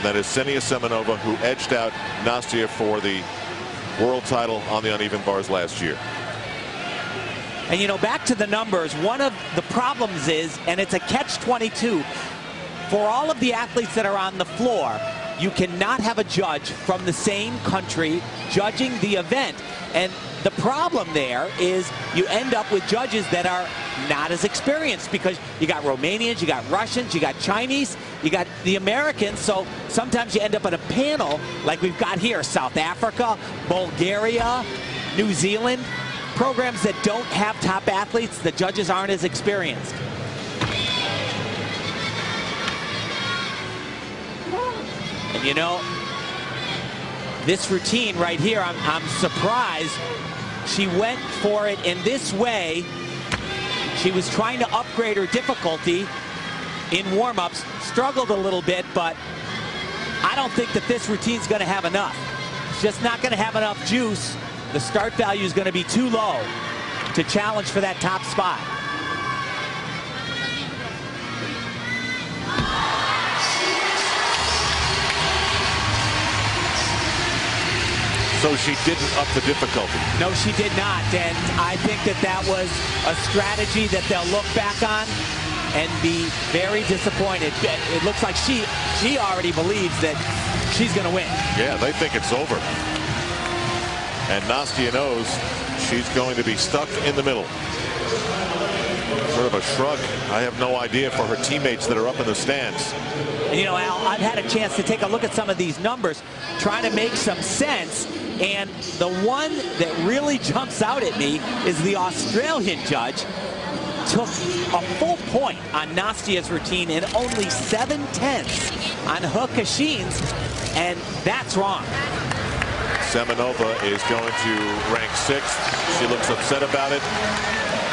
and that is Ksenia Semenova, who edged out Nastia for the world title on the uneven bars last year. And you know, back to the numbers, one of the problems is, and it's a catch-22, for all of the athletes that are on the floor, you cannot have a judge from the same country judging the event. And the problem there is you end up with judges that are not as experienced, because you got Romanians, you got Russians, you got Chinese, you got the Americans. So sometimes you end up in a panel like we've got here: South Africa, Bulgaria, New Zealand, programs that don't have top athletes. The judges aren't as experienced. And you know, this routine right here, I'm surprised she went for it in this way. She was trying to upgrade her difficulty in warm-ups, struggled a little bit, but I don't think that this routine's going to have enough. It's just not going to have enough juice. The start value is going to be too low to challenge for that top spot. So she didn't up the difficulty. No, she did not, and I think that that was a strategy that they'll look back on and be very disappointed. It looks like she already believes that she's going to win. Yeah, they think it's over. And Nastia knows she's going to be stuck in the middle. Sort of a shrug. I have no idea for her teammates that are up in the stands. And you know, Al, I've had a chance to take a look at some of these numbers, trying to make some sense. And the one that really jumps out at me is the Australian judge took a full point on Nastia's routine and only 7/10 on He Cixin's, and that's wrong. Semenova is going to rank 6th. She looks upset about it.